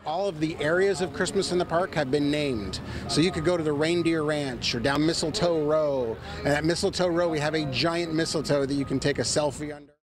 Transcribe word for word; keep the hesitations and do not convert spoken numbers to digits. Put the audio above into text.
All of the areas of Christmas in the park have been named. So you could go to the Reindeer Ranch or down Mistletoe Row. And at Mistletoe Row, we have a giant mistletoe that you can take a selfie under.